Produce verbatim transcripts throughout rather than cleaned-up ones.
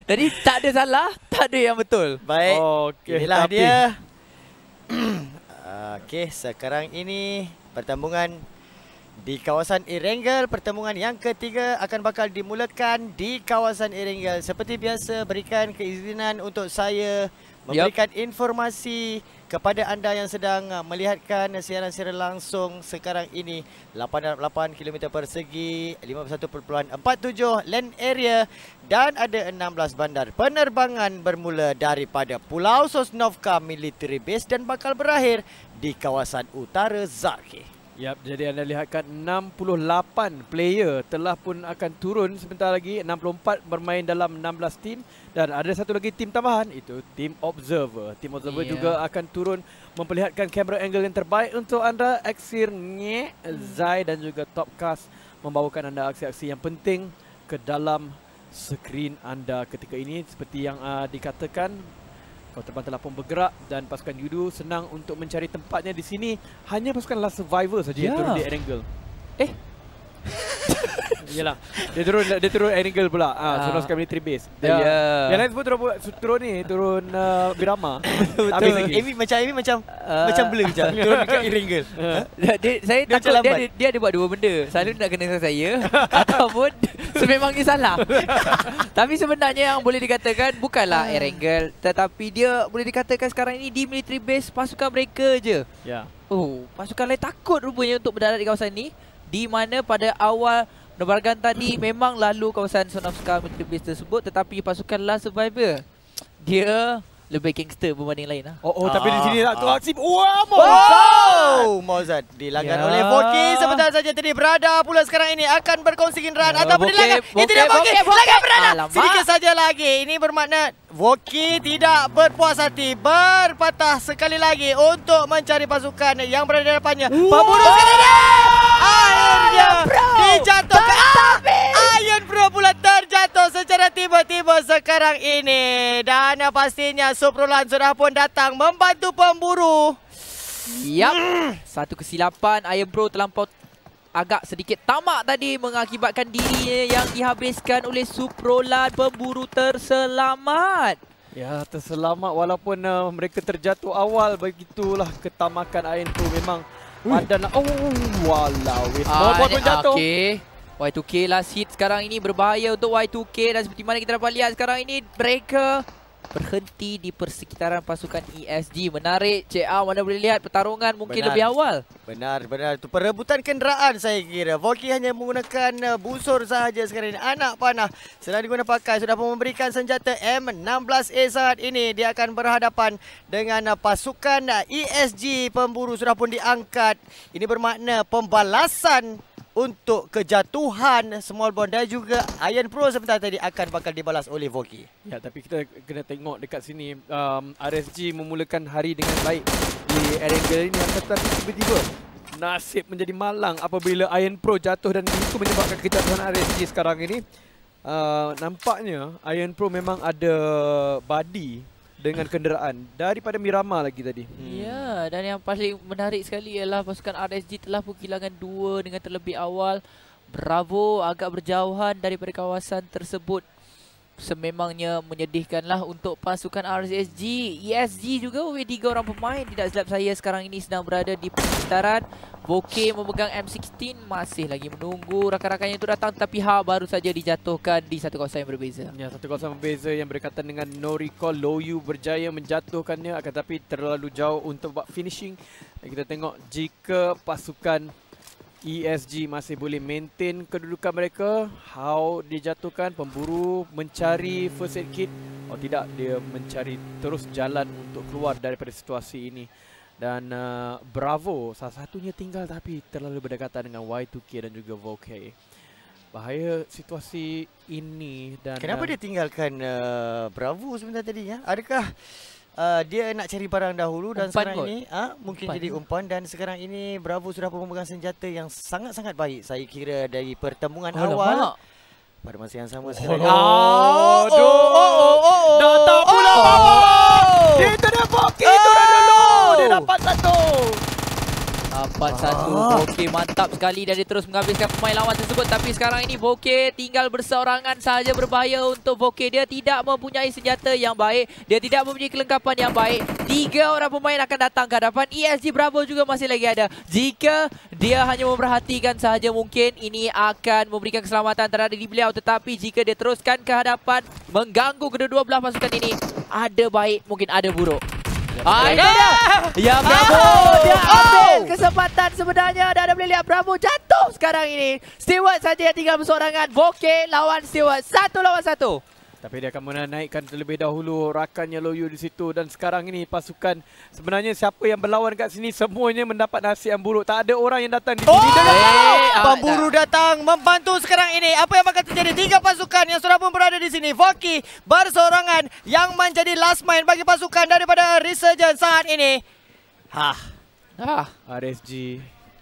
Jadi tak ada salah, tak ada yang betul. Baik, okay, inilah tapi... dia. Okey, sekarang ini pertandingan di kawasan Erangel. Pertandingan yang ketiga akan bakal dimulakan di kawasan Erangel. Seperti biasa, berikan keizinan untuk saya memberikan yep. informasi kepada anda yang sedang melihatkan siaran-siaran langsung sekarang ini. lapan puluh lapan kilometer persegi, lima puluh satu perpuluhan empat tujuh land area dan ada enam belas bandar penerbangan bermula daripada Pulau Sosnovka Military Base dan bakal berakhir di kawasan utara Zarki. Yap, jadi anda lihatkan enam puluh lapan player telah pun akan turun sebentar lagi. enam puluh empat bermain dalam enam belas tim dan ada satu lagi tim tambahan, itu tim observer. Tim observer yeah. juga akan turun memperlihatkan kamera angle yang terbaik untuk anda. Aksir Nye, Zai dan juga Topcast membawakan anda aksi-aksi yang penting ke dalam skrin anda ketika ini. Seperti yang uh, dikatakan, terbang telah pun bergerak dan pasukan Yudu senang untuk mencari tempatnya di sini. Hanya pasukan Last Survivor saja yeah. yang turun di Erangel. Eh? Yalah, dia turun dia turun Erangel pula. Ah, uh, Sosnovka Military Base. Dia, yeah. Yang lain semua turun, turun ni, turun uh, Birama. Betul. Amy macam Amy macam uh, macam blur macam turun dekat Erangel. Uh, dia, dia, saya dia takut dia, dia, dia ada buat dua benda. Selalu nak kena saya ataupun sememangnya salah. Tapi sebenarnya yang boleh dikatakan bukanlah Erangel, tetapi dia boleh dikatakan sekarang ini di military base pasukan mereka je. Ya. Yeah. Oh, pasukan lain takut rupanya untuk berdarat di kawasan ini, di mana pada awal penerbangan tadi memang lalu kawasan Sosnovka Military Base tersebut, tetapi pasukan Last Survivor dia lebih gangster berbanding lain lah. Oh, oh ah, tapi di sini lah tu ah. aksi. Wah, Mozart! Oh, Mozart dilanggar ya. oleh Voki. Sebentar saja tadi berada pula sekarang ini akan berkongsi kenderaan ya, ataupun dilanggar. Ini tidak Voki. Dilanggar berada. Alamak. Sedikit saja lagi. Ini bermakna Voki tidak berpuas hati. Berpatah sekali lagi untuk mencari pasukan yang berada di depannya. Pemburu sekali dia. Akhirnya dijatuhkan. Iron Pro pula terjatuh secara tiba-tiba sekarang ini. Dan pastinya Suprolan sudah pun datang membantu pemburu. Yap, mm. satu kesilapan. Iron Pro terlampau agak sedikit tamak tadi mengakibatkan dirinya yang dihabiskan oleh Suprolan. Pemburu terselamat. Ya, terselamat walaupun uh, mereka terjatuh awal. Begitulah ketamakan Iron Pro memang. Padan uh. Oh, walau. Small ball pun jatuh. Okay. Y two K last hit sekarang ini berbahaya untuk Y two K dan seperti mana kita dapat lihat sekarang ini mereka berhenti di persekitaran pasukan E S G. Menarik, Cik A, mana boleh lihat pertarungan mungkin benar. lebih awal. Benar, benar. Itu perebutan kenderaan saya kira. Voki hanya menggunakan uh, busur sahaja sekarang ini. Anak panah sedang digunakan pakai. Sudah pun memberikan senjata M enam belas A saat ini. Dia akan berhadapan dengan uh, pasukan uh, E S G. Pemburu sudah pun diangkat. Ini bermakna pembalasan untuk kejatuhan Small Bond dan juga Iron Pro sebentar tadi akan bakal dibalas oleh Voki. Ya, tapi kita kena tengok dekat sini um, R S G memulakan hari dengan baik di Erangel ini, tetapi tiba-tiba nasib menjadi malang apabila Iron Pro jatuh dan itu menyebabkan kejatuhan R S G sekarang ini. Uh, nampaknya Iron Pro memang ada body dengan kenderaan daripada Mirama lagi tadi. Hmm. Ya, dan yang paling menarik sekali ialah pasukan R S G telah pun kehilangan dua dengan terlebih awal. Bravo agak berjauhan daripada kawasan tersebut. Sememangnya menyedihkanlah untuk pasukan R S G. E S G juga mempunyai tiga orang pemain. Tidak silap saya sekarang ini sedang berada di persekitaran. Voke memegang M enam belas, masih lagi menunggu rakan-rakannya itu datang, tapi Ha baru saja dijatuhkan di satu kawasan yang berbeza. Ya, satu kawasan berbeza yang berkaitan dengan no recall. Loyu berjaya menjatuhkannya, akan tapi terlalu jauh untuk buat finishing. Dan kita tengok jika pasukan E S G masih boleh maintain kedudukan mereka. How dijatuhkan, pemburu mencari first aid kit. Oh tidak, dia mencari terus jalan untuk keluar daripada situasi ini. Dan uh, Bravo salah satunya tinggal tapi terlalu berdekatan dengan Y two K dan juga Voke. Bahaya situasi ini. Dan kenapa uh, dia tinggalkan uh, Bravo sebentar tadi ya? Adakah uh, dia nak cari barang dahulu dan umpan sekarang kot. ini uh, mungkin umpan. jadi umpan, dan sekarang ini Bravo sudah memegang senjata yang sangat-sangat baik saya kira dari pertemuan oh, awal. Lemak. Pada masa yang sama sekarang. Oh, oh, oh, oh, oh, oh. Datang pula oh. Bravo. Dia tu dia Voke oh. tu dah dulu. Dia dapat satu. empat satu. Ah. Voke mantap sekali dan dia terus menghabiskan pemain lawan tersebut. Tapi sekarang ini Voke tinggal berseorangan sahaja. Berbahaya untuk Voke. Dia tidak mempunyai senjata yang baik. Dia tidak mempunyai kelengkapan yang baik. Tiga orang pemain akan datang ke hadapan. E S G Bravo juga masih lagi ada. Jika dia hanya memperhatikan sahaja, mungkin ini akan memberikan keselamatan terhadap diri beliau. Tetapi jika dia teruskan ke hadapan, mengganggu kedua-dua belah pasukan ini, ada baik, mungkin ada buruk. Ah, ini dia. Ya, Bravo. Dia ambil kesempatan sebenarnya. Dan anda boleh lihat Bravo jatuh sekarang ini. Stewart saja yang tinggal bersorangan. Voke lawan Stewart. Satu lawan satu. Tapi dia akan menaikkan terlebih dahulu rakannya Loyu di situ. Dan sekarang ini pasukan, sebenarnya siapa yang berlawan kat sini, semuanya mendapat nasib yang buruk. Tak ada orang yang datang di sini. Oh! Eh, ah, Pemburu datang membantu sekarang ini. Apa yang bakal terjadi? Tiga pasukan yang sudah pun berada di sini. Voke bersorangan yang menjadi last man bagi pasukan daripada Resurgence saat ini. Hah. Ah. R S G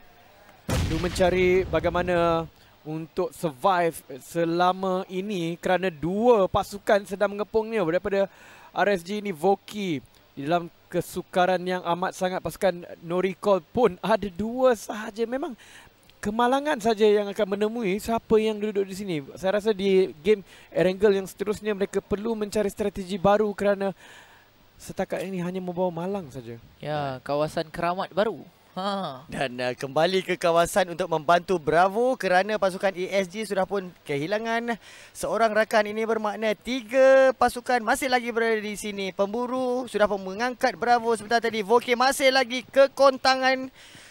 perlu mencari bagaimana untuk survive selama ini kerana dua pasukan sedang mengepungnya. Daripada R S G ini Voke di dalam kesukaran yang amat sangat. Pasukan No Recall pun ada dua sahaja. Memang kemalangan saja yang akan menemui siapa yang duduk di sini. Saya rasa di game Erangel yang seterusnya mereka perlu mencari strategi baru kerana setakat ini hanya membawa malang saja. Ya, kawasan keramat baru. Ha. Dan uh, kembali ke kawasan untuk membantu Bravo kerana pasukan E S G sudah pun kehilangan seorang rakan. Ini bermakna tiga pasukan masih lagi berada di sini. Pemburu sudah pun mengangkat Bravo sebentar tadi. Voke masih lagi kekontangan.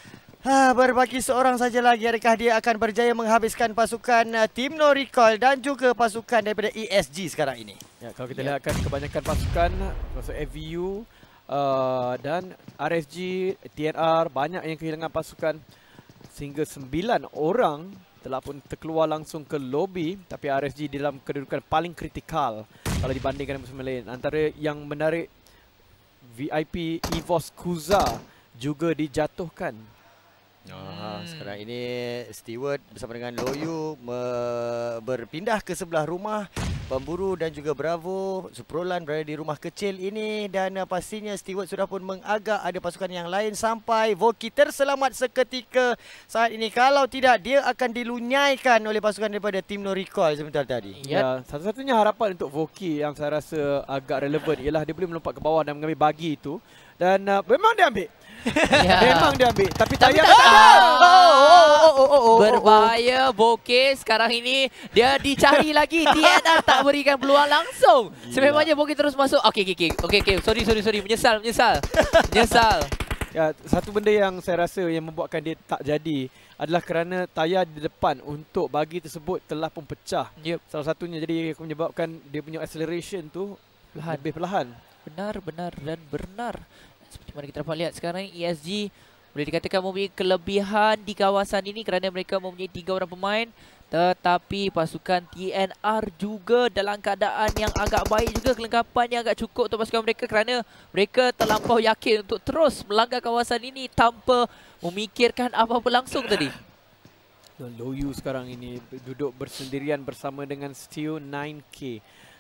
Ha, berbagi seorang saja lagi. Adakah dia akan berjaya menghabiskan pasukan uh, Team No Recall dan juga pasukan daripada E S G sekarang ini? Ya, kalau kita Ya. lihatkan kebanyakan pasukan, pasukan A V U uh, dan R S G, T N R, banyak yang kehilangan pasukan. Sehingga sembilan orang telah pun terkeluar langsung ke lobby. Tapi R S G dalam kedudukan paling kritikal kalau dibandingkan dengan musuh lain. Antara yang menarik, V I P Evos Kuza juga dijatuhkan. Ah, sekarang ini Stewart bersama dengan Loyu berpindah ke sebelah rumah. Pemburu dan juga Bravo, Suprolan berada di rumah kecil ini. Dan uh, pastinya Stewart sudah pun mengagak ada pasukan yang lain sampai Voke terselamat seketika saat ini. Kalau tidak, dia akan dilunyaikan oleh pasukan daripada Team No Recall sebentar tadi. Ya, satu-satunya harapan untuk Voke yang saya rasa agak relevan ialah dia boleh melompat ke bawah dan mengambil bagi itu. Dan uh, memang dia ambil. Ya. Memang dia ambil. Tapi Tapi Taya tak- tak ah. oh, oh, oh, oh, oh, oh. Berbahaya Voke sekarang ini. Dia dicari lagi. T N R tak berikan peluang langsung. Gila. Sememangnya Voke terus masuk. Okey, okey, okey. Okey, okey. Sorry, sorry, sorry. Menyesal, menyesal. Menyesal. Ya, satu benda yang saya rasa yang membuatkan dia tak jadi adalah kerana tayar di depan untuk bagi tersebut telah pun pecah. Yep. Salah satunya jadi menyebabkan dia punya acceleration tu Perlahan. lebih perlahan. Benar, benar dan benar. Seperti mana kita dapat lihat sekarang E S G boleh dikatakan mempunyai kelebihan di kawasan ini kerana mereka mempunyai tiga orang pemain. Tetapi pasukan T N R juga dalam keadaan yang agak baik juga. Kelengkapan yang agak cukup untuk pasukan mereka kerana mereka terlampau yakin untuk terus melanggar kawasan ini tanpa memikirkan apa-apa langsung tadi. Dan Loyu sekarang ini duduk bersendirian bersama dengan Steel nine K.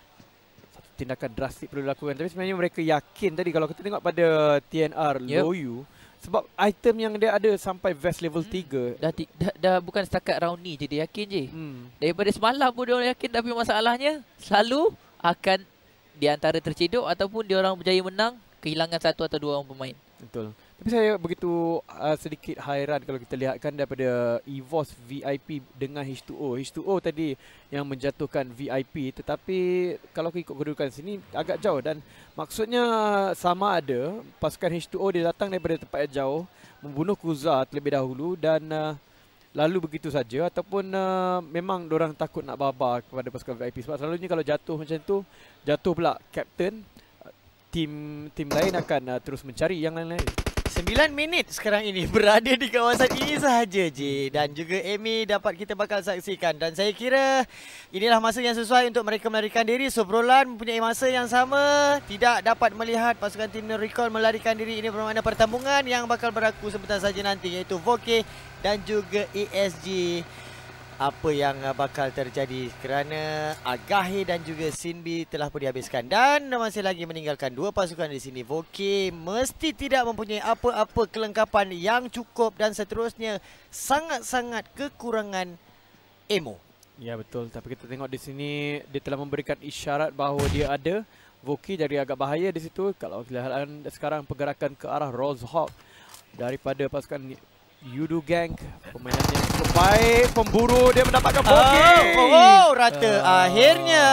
Satu tindakan drastik perlu dilakukan. Tapi sebenarnya mereka yakin tadi kalau kita tengok pada T N R Yep. Loyu, sebab item yang dia ada sampai vest level Hmm. tiga. Dah, ti- dah, dah bukan setakat round ni je dia yakin je. Hmm. Daripada semalam pun dia orang yakin, tapi masalahnya selalu akan di antara tercedok ataupun dia orang berjaya menang kehilangan satu atau dua orang pemain. Betul. Tapi saya begitu uh, sedikit hairan kalau kita lihatkan daripada Evos V I P dengan H two O. H two O tadi yang menjatuhkan V I P, tetapi kalau ikut kedudukan sini agak jauh dan maksudnya sama ada pasukan H two O dia datang daripada tempat yang jauh membunuh Kuza terlebih dahulu dan uh, lalu begitu saja ataupun uh, memang diorang takut nak babar kepada pasukan V I P sebab selalunya kalau jatuh macam tu jatuh pula captain, tim tim lain akan uh, terus mencari yang lain-lain. sembilan minit sekarang ini berada di kawasan ini sahaja je. Dan juga Amy dapat kita bakal saksikan. Dan saya kira inilah masa yang sesuai untuk mereka melarikan diri. Sobrolan mempunyai masa yang sama. Tidak dapat melihat pasukan Team No Recall melarikan diri. Ini bermakna pertembungan yang bakal berlaku sebentar saja nanti, iaitu Voke dan juga E S G. apa yang uh, bakal terjadi kerana Agahi dan juga Sinbi telah pun dihabiskan dan masih lagi meninggalkan dua pasukan di sini. Voke mesti tidak mempunyai apa-apa kelengkapan yang cukup dan seterusnya sangat-sangat kekurangan ammo. Ya betul, tapi kita tengok di sini dia telah memberikan isyarat bahawa dia ada. Voke jadi agak bahaya di situ. Kalau kita lihat sekarang pergerakan ke arah Rozhawk daripada pasukan Yudu Gang, permainan yang cukup baik. Pemburu dia mendapatkan Voke. Oh, oh, rata uh, akhirnya.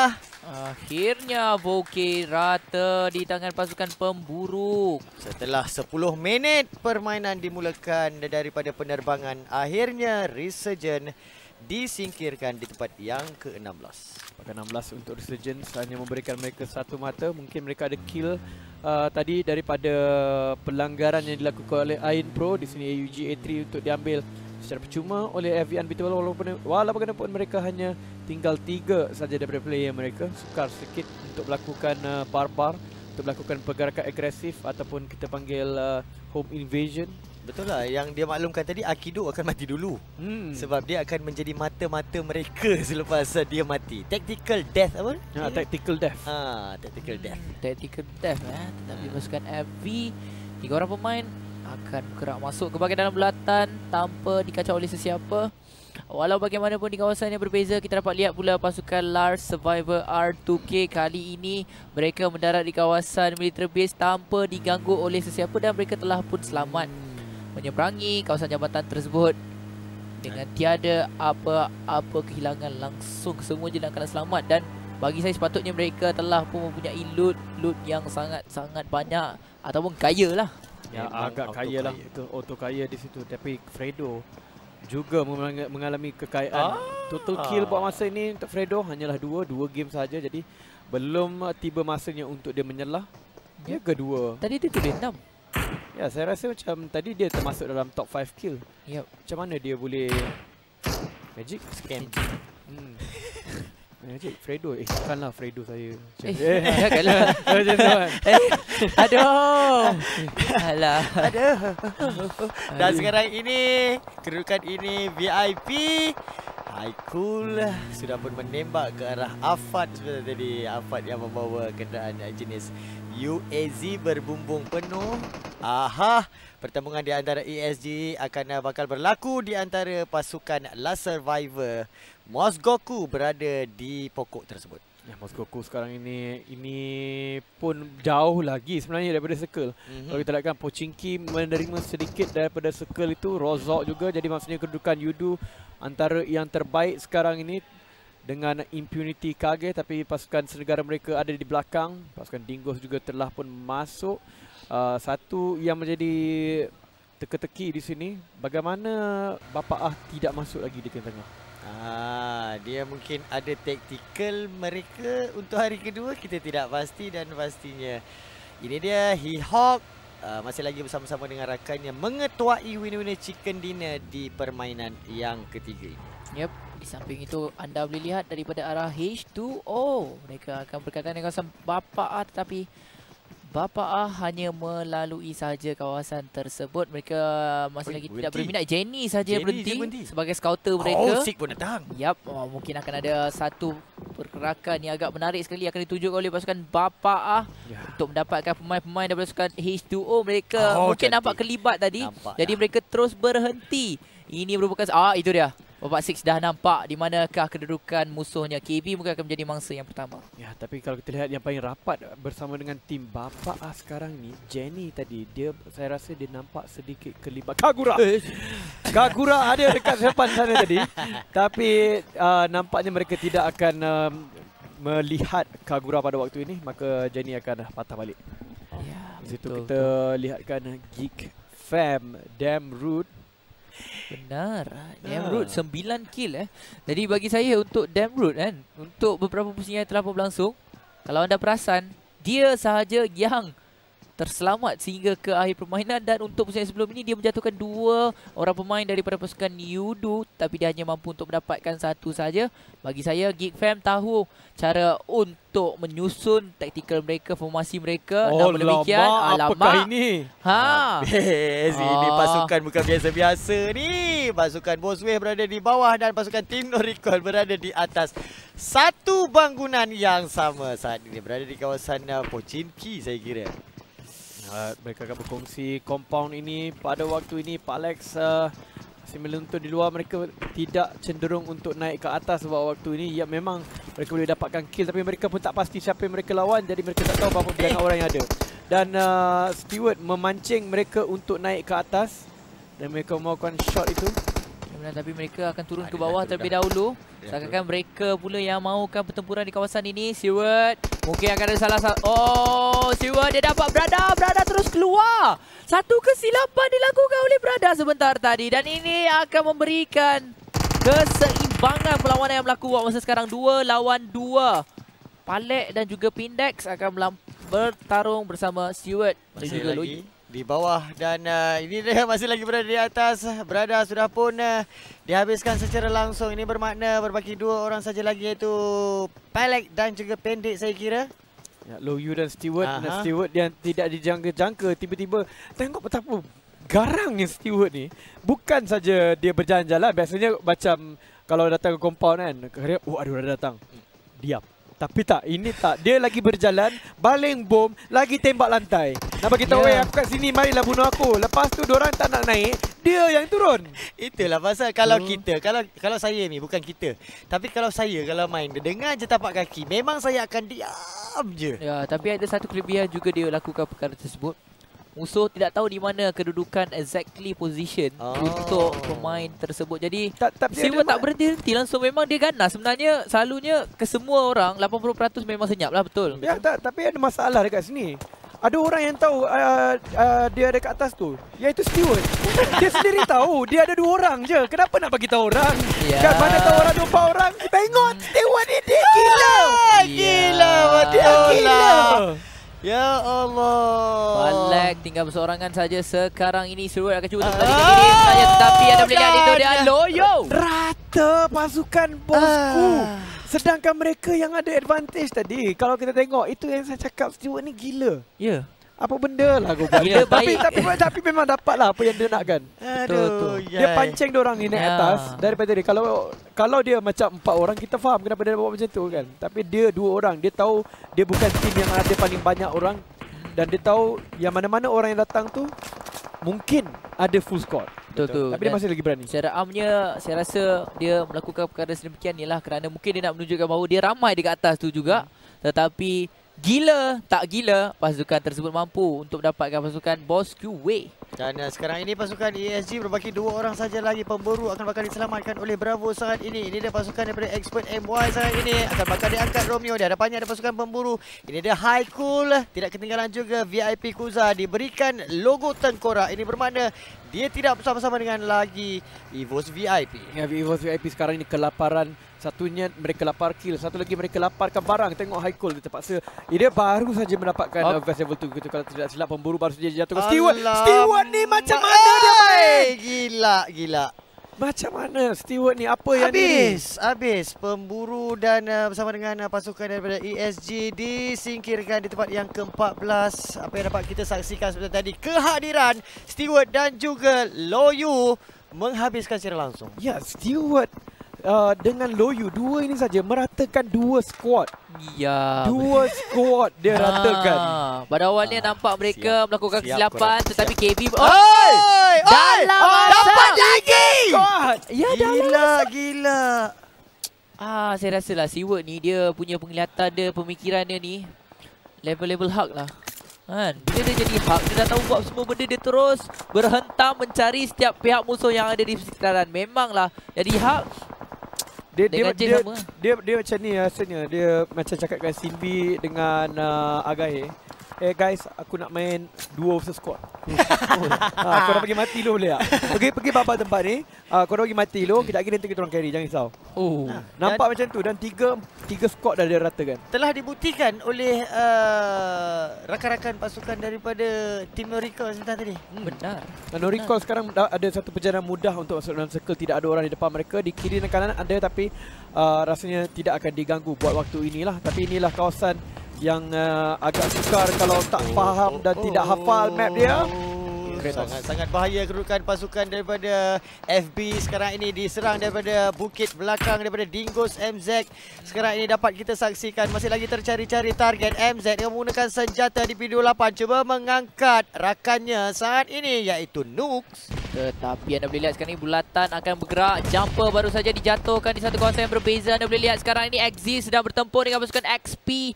Akhirnya Voke rata di tangan pasukan pemburu. Setelah sepuluh minit permainan dimulakan daripada penerbangan, akhirnya Resurgence disingkirkan di tempat yang ke enam belas. Pada enam belas untuk Resurgence hanya memberikan mereka satu mata. Mungkin mereka ada kill uh, tadi daripada pelanggaran yang dilakukan oleh Ain Pro. Di sini A U G A tiga untuk diambil secara percuma oleh F V Unbeatable, walaupun walaupun bagaimanapun mereka hanya tinggal tiga saja daripada player mereka. Sukar sedikit untuk melakukan uh, barbar, untuk melakukan pergerakan agresif ataupun kita panggil uh, home invasion. Betul lah, yang dia maklumkan tadi, Akido akan mati dulu. Hmm. Sebab dia akan menjadi mata-mata mereka selepas dia mati. Tactical death apa? Ha, tactical death. Ha, tactical death. Tactical death eh. Tetapi pasukan F V, tiga orang pemain akan bergerak masuk ke bahagian dalam bulatan tanpa dikacau oleh sesiapa. Walau bagaimanapun di kawasan yang berbeza, kita dapat lihat pula pasukan Lars Survivor R two K kali ini mereka mendarat di kawasan military base tanpa diganggu oleh sesiapa dan mereka telah pun selamat menyeberangi kawasan jambatan tersebut dengan tiada apa-apa kehilangan, langsung semua je dalam keadaan selamat. Dan bagi saya sepatutnya mereka telah pun mempunyai loot-loot yang sangat-sangat banyak ataupun kaya lah. Ya, Memang agak kaya lah, betul, auto kaya di situ. Tapi Fredo juga mengalami kekayaan. Ah. Total kill buat masa ini untuk Fredo hanyalah dua, dua game saja. Jadi belum tiba masanya untuk dia menyelah. Dia kedua. Tadi dia tulis enam. Ya, saya rasa macam tadi dia termasuk dalam top five kill. Yep. Macam mana dia boleh Magic? Scam. Hmm. Magic, Fredo. Eh, bukanlah Fredo saya. Eh, janganlah. Macam tu kan. Eh, aduh. Alah. Aduh. Dan sekarang ini, kedudukan ini V I P. Haikul sudah pun menembak ke arah Afad sebentar tadi. Afad yang membawa kenderaan jenis U A Z berbumbung penuh. Aha, pertembungan di antara E S G akan bakal berlaku di antara pasukan Last Survivor. Mosgoku berada di pokok tersebut. Ya, Mosgoku sekarang ini ini pun jauh lagi sebenarnya daripada circle. Mm-hmm. Kalau kita lihatkan Pochinki menerima sedikit daripada circle itu, Rozhawk juga, jadi maksudnya kedudukan Yudu antara yang terbaik sekarang ini dengan impunity Kage, tapi pasukan senegara mereka ada di belakang. Pasukan Dingos juga telah pun masuk. Uh, satu yang menjadi teka-teki di sini, bagaimana Bapa Ah tidak masuk lagi di tengah-tengah. Ah, dia mungkin ada taktikal mereka untuk hari kedua, kita tidak pasti. Dan pastinya ini dia He-Hawk uh, masih lagi bersama-sama dengan rakannya mengetuai Winner-Winner Chicken Dinner di permainan yang ketiga ini. Yep, di samping itu anda boleh lihat daripada arah H two O mereka akan berkaitan dengan kawasan Bapa Ah, tetapi Bapa Ah hanya melalui saja kawasan tersebut. Mereka masih Oi, lagi berhenti. tidak berminat. Jenny saja Jenny berhenti, berhenti sebagai scouter mereka. Oh, Sik pun datang. Yap, oh, mungkin akan ada satu pergerakan yang agak menarik sekali akan ditunjukkan oleh pasukan Bapa Ah ya, untuk mendapatkan pemain-pemain daripada pasukan H two O mereka. Oh, mungkin cantik. nampak kelibat tadi. Nampak jadi dah. mereka terus berhenti. Ini merupakan ah itu dia. Bapak Six dah nampak di manakah kedudukan musuhnya. K B mungkin akan menjadi mangsa yang pertama. Ya, tapi kalau kita lihat yang paling rapat bersama dengan tim Bapa Ah sekarang ni, Jenny tadi, dia saya rasa dia nampak sedikit kelibat. Kagura. Kagura ada dekat depan sana tadi. Tapi uh, nampaknya mereka tidak akan um, melihat Kagura pada waktu ini, maka Jenny akan patah balik. Ya, Di situ betul, kita betul. lihatkan Geek Fam Damn Rude. benar. Ah. Damroot sembilan kill eh. Jadi bagi saya untuk Damroot kan, untuk beberapa pusingan yang telah pun berlangsung, kalau anda perasan, dia sahaja yang terselamat sehingga ke akhir permainan, dan untuk pusingan sebelum ini dia menjatuhkan dua orang pemain daripada pasukan Yudu, tapi dia hanya mampu untuk mendapatkan satu saja. Bagi saya, Geek Fam tahu cara untuk menyusun taktikal mereka, formasi mereka. Oh, namun demikian, lama, apakah ini? Ha. Habis. Ini Ah. pasukan bukan biasa-biasa ni. Pasukan Bosway berada di bawah dan pasukan Team No Recall berada di atas satu bangunan yang sama saat ini. Berada di kawasan uh, Pochinki saya kira. Uh, mereka akan berkongsi compound ini. Pada waktu ini Pak Alex uh, masih meluntur di luar. Mereka tidak cenderung untuk naik ke atas sebab waktu ini ya memang mereka boleh dapatkan kill, tapi mereka pun tak pasti siapa yang mereka lawan, jadi mereka tak tahu berapa bilangan orang yang ada. Dan uh, Steward memancing mereka untuk naik ke atas dan mereka melakukan shot itu. Tapi mereka akan turun Ah, ke dia bawah dah terlebih dah. dahulu. Dia Seakan-akan mereka pula yang mahukan pertempuran di kawasan ini. Steward mungkin akan ada salah satu. Oh, Steward dia dapat berada. Berada terus keluar. Satu kesilapan dilakukan oleh Berada sebentar tadi. Dan ini akan memberikan keseimbangan perlawanan yang berlaku masa sekarang. Dua lawan dua. Palek dan juga Pindex akan bertarung bersama Steward dan Masih juga lagi Loy. di bawah dan uh, ini dia masih lagi berada di atas. Berada sudah pun uh, dihabiskan secara langsung. Ini bermakna berbaki dua orang saja lagi, iaitu Palek dan juga Pendek saya kira. Ya, Loyu dan Steward. Aha. Dan Steward yang tidak dijangka-jangka tiba-tiba tengok betapa garangnya Steward ni. Bukan saja dia berjalan-jalan. Biasanya macam kalau datang ke compound kan, oh ada orang datang, diam. Tapi tak, ini tak. Dia lagi berjalan, baling bom, lagi tembak lantai. Nak bagi tahu, Ya. yeah. aku kat sini, marilah bunuh aku. Lepas tu diorang tak nak naik, dia yang turun. Itulah pasal kalau Hmm. kita, kalau kalau saya ni bukan kita. Tapi kalau saya kalau main dia dengar je tapak kaki, memang saya akan diam je. Ya, tapi ada satu kelebihan juga dia lakukan perkara tersebut. Musuh tidak tahu di mana kedudukan exactly position Oh. untuk pemain tersebut. Jadi Tak, tapi Steward tak berhenti-henti langsung, memang dia ganas. Sebenarnya selalunya ke semua orang lapan puluh peratus memang senyap lah, betul. Ya, tak, tapi ada masalah dekat sini. Ada orang yang tahu uh, uh, dia ada kat atas tu, iaitu Steward. Dia sendiri tahu dia ada dua orang je. Kenapa nak bagi tahu orang? Ya. Kat mana tahu orang dua empat orang? Tengok Steward ni dia gila. Ah, gila, Dia betul gila. lah. Ya Allah. Palek tinggal berseorangan saja sekarang ini. Steward akan cuba untuk Ah, menarik diri saja, tetapi anda boleh lihat itu dia dan- Loyo. Rata pasukan bosku. Ah. Sedangkan mereka yang ada advantage tadi. Kalau kita tengok, itu yang saya cakap, Steward ni gila. Ya. Apa benda lah kau buat. Gila tapi, baik. tapi, tapi, tapi memang dapatlah apa yang dia nakkan. Aduh, betul. Dia pancing dia orang ni naik Ya. atas daripada dia. Kalau kalau dia macam empat orang, kita faham kenapa dia buat macam tu kan. Tapi dia dua orang. Dia tahu dia bukan tim yang ada paling banyak orang. Dan dia tahu yang mana-mana orang yang datang tu mungkin ada full squad. Betul tu. Tapi dia Dan masih lagi berani. secara amnya saya rasa dia melakukan perkara sedemikian ialah kerana mungkin dia nak menunjukkan bahawa dia ramai dekat atas tu juga. Tetapi gila tak gila, pasukan tersebut mampu untuk mendapatkan pasukan Bosku Way. Dan uh, sekarang ini pasukan E S G berbaki dua orang saja lagi. Pemburu akan bakal diselamatkan oleh Bravo saat ini. Ini dia pasukan daripada Expert M Y saat ini. Akan bakal diangkat Romeo. Di hadapannya ada pasukan pemburu. Ini dia High Cool. Tidak ketinggalan juga V I P Kuza. Diberikan logo tengkorak. Ini bermakna dia tidak bersama-sama dengan lagi Evos V I P. Ya, Evos V I P sekarang ni kelaparan. Satunya mereka lapar kill, satu lagi mereka laparkan barang. Tengok High Cool, dia terpaksa. Dia baru saja mendapatkan Oh. uh, vest level tu. Kita kalau tidak silap, pemburu baru saja jatuhkan Steward. Alamak. Steward ni macam mana dia main? Gila, gila. Macam mana Steward ni? Apa yang ni? Habis, habis. Pemburu dan uh, bersama dengan uh, pasukan daripada E S G disingkirkan di tempat yang ke empat belas. Apa yang dapat kita saksikan sebentar tadi, kehadiran Steward dan juga Loyu menghabiskan secara langsung. Ya, Steward uh, dengan Loyu, dua ini saja meratakan dua squad. Ya. Dua squad dia ratakan. Ah, pada awalnya Ah, nampak mereka siap. melakukan Siap kesilapan, korang, tetapi K B Oi! oh, Oi! dalam Oh, masa. dapat lagi! Squad. Ya, dah. Gila, gila. Ah, saya rasa lah Steward ni dia punya penglihatan dia, pemikiran dia ni level-level Hulk lah. Kan? Bila dia jadi Hulk, dia dah tahu buat semua benda, dia terus berhentam mencari setiap pihak musuh yang ada di sekitaran. Memanglah jadi Hulk. Dia dia Dengan Jin dia, sama. dia dia macam ni rasanya. Dia macam cakapkan Simbi dengan uh, Agahe. Eh guys, aku nak main duo versus squad. ha, korang pergi mati dulu boleh tak? Pergi pergi babak tempat ni, uh, korang pergi mati dulu, kita lagi nanti kita orang carry, jangan risau. Oh. Nah, Nampak macam tu dan tiga tiga squad dah dia ratakan. Telah dibuktikan oleh uh, rakan-rakan pasukan daripada tim Noriko sebentar tadi. Hmm, benar. Dan Noriko sekarang ada satu perjalanan mudah untuk masuk dalam circle, tidak ada orang di depan mereka, di kiri dan kanan ada tapi uh, rasanya tidak akan diganggu buat waktu inilah. Tapi inilah kawasan yang uh, agak sukar kalau tak faham dan tidak hafal map dia. Sangat-sangat bahaya kedudukan pasukan daripada F B sekarang ini diserang daripada bukit belakang daripada Dingus M Z. Sekarang ini dapat kita saksikan masih lagi tercari-cari target. M Z yang menggunakan senjata di P dua puluh lapan cuba mengangkat rakannya saat ini iaitu Nooks. Tetapi anda boleh lihat sekarang ini bulatan akan bergerak. Jumper baru saja dijatuhkan di satu kawasan yang berbeza. Anda boleh lihat sekarang ini Exis sedang bertempur dengan pasukan X P.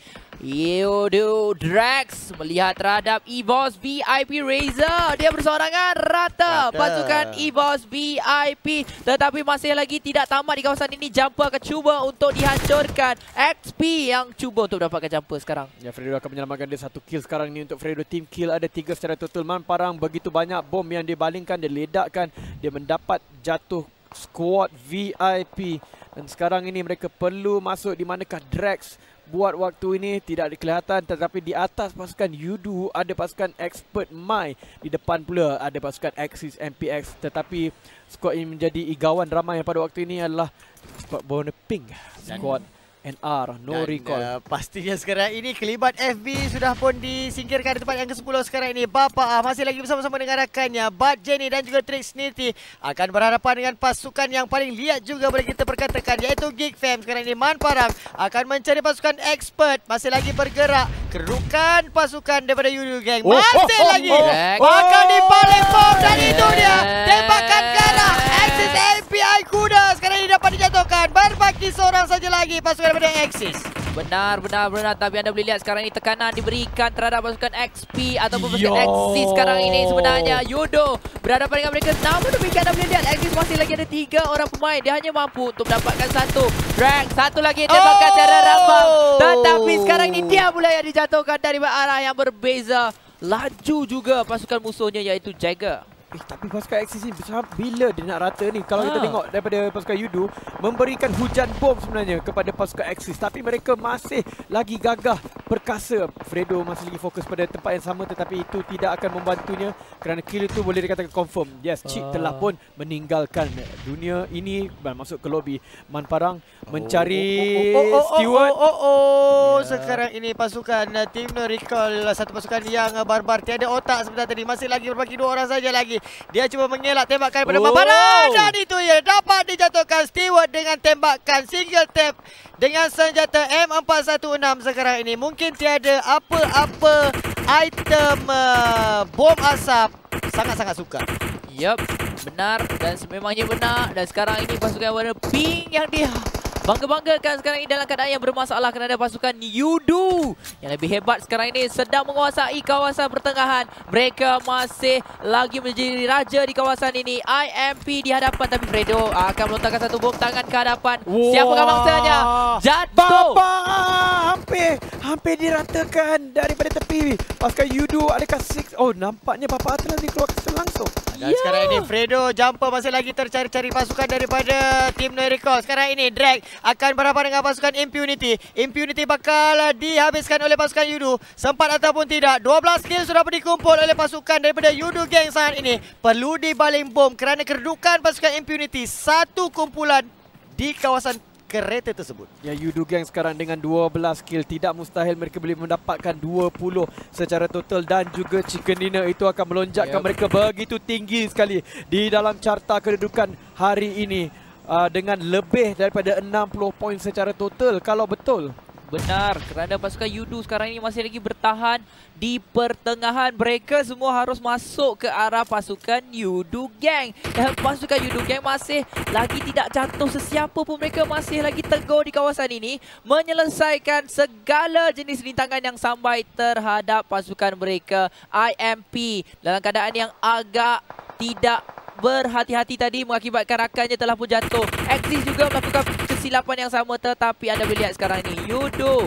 Yodo Drax melihat terhadap EVOS V I P Razor. Dia bersorangan rata, rata. Pasukan EVOS V I P. Tetapi masih lagi tidak tamat di kawasan ini. Jumper akan cuba untuk dihancurkan. X P yang cuba untuk dapatkan jumper sekarang. Ya, Fredo akan menyelamatkan dia satu kill sekarang ini untuk Fredo. Team kill ada tiga secara total. Man Parang begitu banyak bom yang dibalingkan, dia ledakkan. Dia mendapat jatuh squad V I P. Dan sekarang ini mereka perlu masuk di manakah Drax. Buat waktu ini tidak kelihatan, tetapi di atas pasukan Yudu ada pasukan Expert Mai. Di depan pula ada pasukan Axis M P X. Tetapi skuad ini menjadi igawan ramai pada waktu ini adalah skuad berwarna pink. Skuad N R, no Dan, recall. Uh, pastinya sekarang ini kelibat F B sudah pun disingkirkan di tempat yang ke sepuluh sekarang ini. Bapa ah masih lagi bersama-sama dengan rakannya Bud Jenny dan juga Trix Niti akan berhadapan dengan pasukan yang paling liat juga boleh kita perkatakan iaitu Geek Fam. Sekarang ini Man Parang akan mencari pasukan Expert, masih lagi bergerak. Kerukan pasukan daripada Yudu Gang masih oh, oh, lagi oh, bakal dipaling bom dan itu dia tembakan ke arah Axis M P I kuda. Sekarang ini dapat dijatuhkan, berbaki seorang saja lagi pasukan daripada Axis. Benar, benar, benar. Tapi anda boleh lihat sekarang ini tekanan diberikan terhadap pasukan X P ataupun pasukan Yo. Axis sekarang ini sebenarnya. Yudo berhadapan dengan mereka. Namun demikian anda boleh lihat Axis masih lagi ada tiga orang pemain. Dia hanya mampu untuk mendapatkan satu. Drag, satu lagi tembakan oh. secara rambang. Tetapi sekarang ini dia pula yang dijatuhkan dari arah yang berbeza. Laju juga pasukan musuhnya iaitu Jagger. Eh, tapi pasukan Axis ni besar bila dia nak rata ni. Kalau ha. kita tengok daripada pasukan Yudu memberikan hujan bom sebenarnya kepada pasukan Axis, tapi mereka masih lagi gagah perkasa. Fredo masih lagi fokus pada tempat yang sama, tetapi itu tidak akan membantunya kerana kill itu boleh dikatakan confirm. Yes, Chick uh. telah pun meninggalkan dunia ini dan masuk ke lobby. Man Parang oh. mencari oh, oh, oh, oh, Steward. Oh, oh, oh, oh. Yeah. Sekarang ini pasukan uh, tim No Recall, satu pasukan yang uh, barbar, tiada otak sebentar tadi. Masih lagi berbagi dua orang saja lagi. Dia cuba mengelak tembakan pada oh. Babara dan itu ya dapat dijatuhkan Steward dengan tembakan single tap dengan senjata M empat satu enam sekarang ini. Mungkin tiada apa-apa item uh, bom asap. Sangat-sangat sukar. Yup, benar dan sememangnya benar. Dan sekarang ini pasukan warna pink yang dia bangga-banggakan sekarang ini dalam keadaan yang bermasalah kerana pasukan Yudu yang lebih hebat sekarang ini sedang menguasai kawasan pertengahan. Mereka masih lagi menjadi raja di kawasan ini. I M P di hadapan tapi Fredo akan melontarkan satu bom tangan ke hadapan. Wow. Siapakah mangsanya? Jatuh. Bapa hampir hampir diratakan daripada tepi. Pasukan Yudu adakah six? Oh, nampaknya Bapa telah dikeluarkan langsung. Dan yeah. sekarang ini Fredo Jumper masih lagi tercari-cari pasukan daripada tim No Recall. Sekarang ini Drag akan berhadapan dengan pasukan Impunity. Impunity bakal dihabiskan oleh pasukan Yudu. Sempat ataupun tidak, dua belas kill sudah dikumpul oleh pasukan daripada Yudu Gang saat ini. Perlu dibaling bom kerana kedudukan pasukan Impunity satu kumpulan di kawasan kereta tersebut. Ya, Yudu Gang sekarang dengan dua belas kill. Tidak mustahil mereka boleh mendapatkan dua puluh secara total dan juga Chicken Dinner itu akan melonjakkan yep. mereka begitu tinggi sekali di dalam carta kedudukan hari ini uh, dengan lebih daripada enam puluh poin secara total kalau betul. Benar, kerana pasukan Yudu sekarang ini masih lagi bertahan di pertengahan. Mereka semua harus masuk ke arah pasukan Yudu Gang. Dan pasukan Yudu Gang masih lagi tidak jatuh sesiapa pun. Mereka masih lagi teguh di kawasan ini, menyelesaikan segala jenis rintangan yang sampai terhadap pasukan mereka. I M P dalam keadaan yang agak tidak berhati-hati tadi mengakibatkan rakannya telah pun jatuh. Axis juga melakukan kesilapan yang sama, tetapi anda boleh lihat sekarang ini Yudo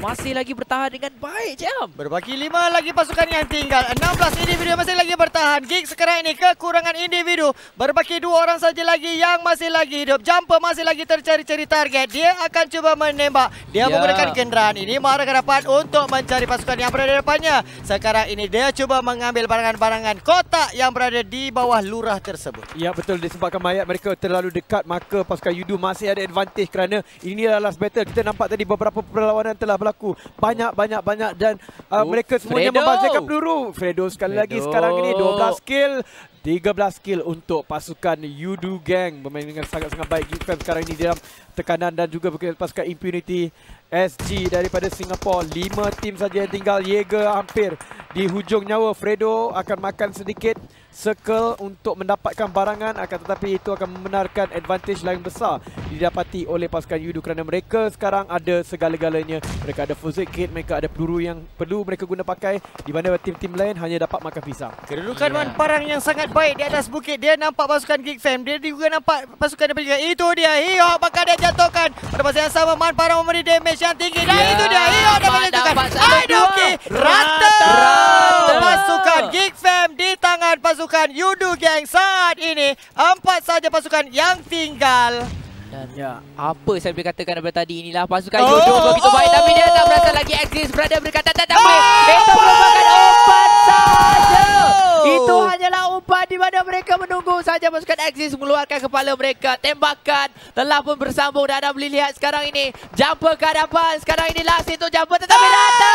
masih lagi bertahan dengan baik, Jam. Berbaki lima lagi pasukan yang tinggal. enam belas individu masih lagi bertahan. Gig sekarang ini kekurangan individu. Berbaki dua orang saja lagi yang masih lagi hidup. Jumper masih lagi tercari-cari target. Dia akan cuba menembak. Dia Ya. menggunakan kenderaan ini mengarah ke depan untuk mencari pasukan yang berada di depannya. Sekarang ini dia cuba mengambil barangan-barangan kotak yang berada di bawah lurah tersebut. Ya, betul, disebabkan mayat mereka terlalu dekat, maka pasukan Yudu masih ada advantage kerana inilah last battle. Kita nampak tadi beberapa perlawanan telah berlaku. Banyak, banyak, banyak dan uh, Oh, mereka semuanya Fredo. membazirkan peluru. Fredo sekali Fredo. lagi sekarang ini dua belas kill. tiga belas kill untuk pasukan Yudu Gang. Bermain dengan sangat-sangat baik. Gifam sekarang ini dalam tekanan dan juga pasukan Impunity S G daripada Singapura. Lima tim saja yang tinggal. Jaeger hampir di hujung nyawa. Fredo akan makan sedikit circle untuk mendapatkan barangan, akan tetapi itu akan membenarkan advantage lain besar didapati oleh pasukan Yudu kerana mereka sekarang ada segala-galanya. Mereka ada first aid kit, mereka ada peluru yang perlu mereka guna pakai, di mana tim-tim lain hanya dapat makan pisang. Kedudukan Ya. Man Parang yang sangat baik di atas bukit. Dia nampak pasukan Geek Fam. Dia juga nampak pasukan daripada juga. Itu dia. Hiyo bakal dia jatuhkan. Pada masa yang sama Man Parang memberi damage yang tinggi. Dan Ya. itu dia. Hiyo dapat Dapat, jatuhkan. dapat satu, Aidoki dua. rata. Rata. Pasukan Geek Fam di tangan pasukan Yudu Gang saat ini. Empat saja pasukan yang tinggal. Dan Ya. apa saya boleh katakan daripada tadi, inilah pasukan Oh, Yudu begitu oh, baik, tapi dia tak oh. berasa lagi exist. Berada berkata tetapi Oh. itu merupakan umpan saja. Itu hanyalah umpan di mana mereka menunggu saja pasukan exist mengeluarkan kepala mereka. Tembakan telah pun bersambung dan anda boleh lihat sekarang ini jumper ke hadapan. Sekarang ini last itu jumper tetapi rata.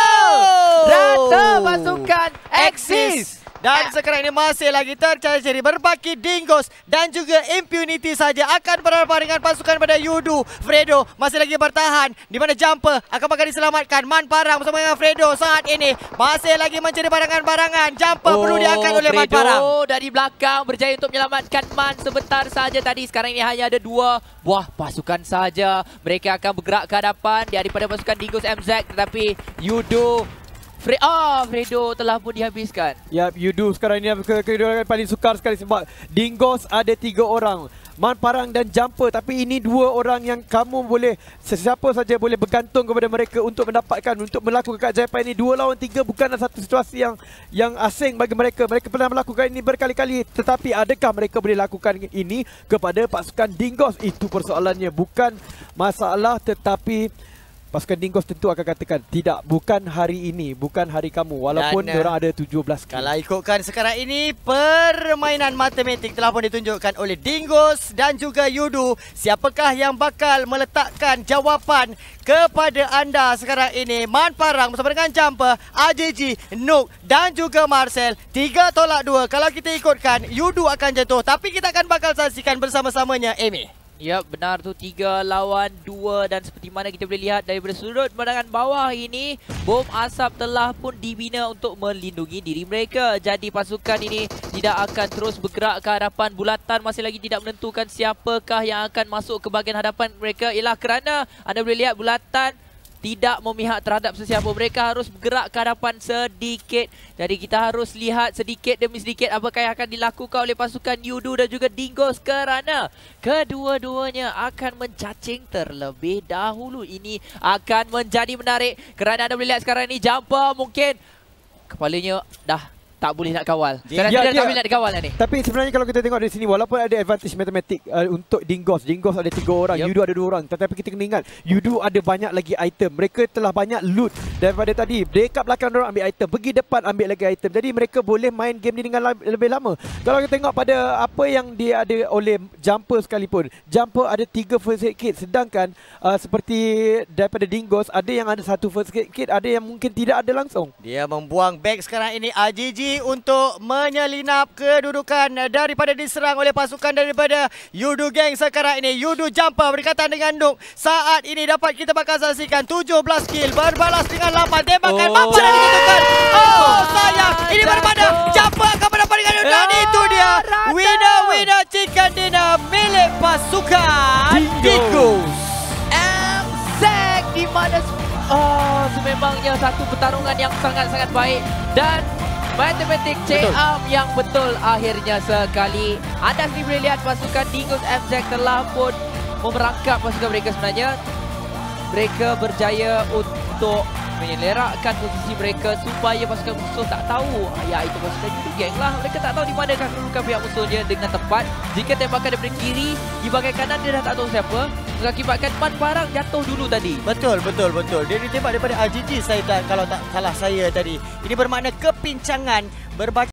Rata pasukan exist. Dan sekarang ini masih lagi tercari-cari berbaki Dingos dan juga Impunity saja akan berhadapan dengan pasukan pada Yudu. Fredo masih lagi bertahan di mana Jumper akan bakal diselamatkan. Man Parang bersama dengan Fredo saat ini masih lagi mencari barangan-barangan. Jumper Oh, perlu diangkat oleh Man Fredo Parang. dari belakang berjaya untuk menyelamatkan Man sebentar saja tadi. Sekarang ini hanya ada dua buah pasukan saja. Mereka akan bergerak ke hadapan daripada pasukan Dingos M Z, tetapi Yudo Fre oh, Fredo telah pun dihabiskan. Ya, Yudu sekarang ini ke kedudukan paling sukar sekali sebab Dingos ada tiga orang. Man Parang dan Jumper, tapi ini dua orang yang kamu boleh, sesiapa saja boleh bergantung kepada mereka untuk mendapatkan, untuk melakukan keajaiban ini. Dua lawan tiga bukanlah satu situasi yang yang asing bagi mereka. Mereka pernah melakukan ini berkali-kali, tetapi adakah mereka boleh lakukan ini kepada pasukan Dingos? Itu persoalannya, bukan masalah, tetapi pasukan Dingos tentu akan katakan tidak, bukan hari ini, bukan hari kamu, walaupun Dan, diorang ada tujuh belas kill. Kalau ikutkan sekarang ini, permainan matematik telah pun ditunjukkan oleh Dingos dan juga Yudu. Siapakah yang bakal meletakkan jawapan kepada anda sekarang ini? Man Parang bersama dengan Jumper, A J G, Nook dan juga Marcel. Tiga tolak dua. Kalau kita ikutkan, Yudu akan jatuh. Tapi kita akan bakal saksikan bersama-samanya, Amy. Ya, benar tu, tiga lawan dua dan seperti mana kita boleh lihat daripada sudut pandangan bawah ini, bom asap telah pun dibina untuk melindungi diri mereka. Jadi pasukan ini tidak akan terus bergerak ke hadapan. Bulatan masih lagi tidak menentukan siapakah yang akan masuk ke bahagian hadapan mereka, ialah kerana anda boleh lihat Bulatan tidak memihak terhadap sesiapa. Mereka harus bergerak ke hadapan sedikit. Jadi kita harus lihat sedikit demi sedikit apakah yang akan dilakukan oleh pasukan Yudu dan juga Dingos, kerana kedua-duanya akan mencacing terlebih dahulu. Ini akan menjadi menarik kerana anda boleh lihat sekarang ini Jumper mungkin kepalanya dah tak boleh nak kawal. Sekarang Ya, dia dia- tak boleh nak dikawal ni. Tapi sebenarnya kalau kita tengok dari sini, walaupun ada advantage matematik uh, untuk Dingos, Dingos ada tiga orang, Yep. Yudu ada dua orang, tetapi kita kena ingat Yudu ada banyak lagi item. Mereka telah banyak loot daripada tadi. Dekat belakang orang ambil item, pergi depan ambil lagi item. Jadi mereka boleh main game ni dengan lebih lama. Kalau kita tengok pada apa yang dia ada oleh Jumper sekalipun, Jumper ada tiga first aid kit, sedangkan uh, seperti daripada Dingos ada yang ada satu first aid kit, ada yang mungkin tidak ada langsung. Dia membuang bag sekarang ini A J G untuk menyelinap kedudukan daripada diserang oleh pasukan daripada Yudu Gang sekarang ini. Yudu Jumper berkaitan dengan Nook. Saat ini dapat kita bakal saksikan tujuh belas kill berbalas dengan lapan tembakan. Oh. Mampu dan ditentukan. Oh sayang. Ini Jatuh. berbada. Jumper akan berdapat dengan Nook. Dan Ah, itu dia. rata. Winner-winner chicken dinner milik pasukan Dingos. M Z di mana oh, sememangnya satu pertarungan yang sangat-sangat baik dan matematik C A M yang betul akhirnya sekali. Anda sendiri boleh lihat pasukan Dingos M Z telah pun memerangkap pasukan mereka sebenarnya. mereka berjaya untuk menyelerakkan posisi mereka supaya pasukan musuh tak tahu. Ya, itu pasukan judo geng lah. Mereka tak tahu di mana kedudukan pihak musuhnya dengan tepat. Jika tembakan daripada kiri, di bahagian kanan dia dah tak tahu siapa, mengakibatkan empat barang jatuh dulu tadi. Betul, betul, betul. Dia ditembak daripada R G G saya tak, kalau tak salah saya tadi. Ini bermakna kepincangan berbagai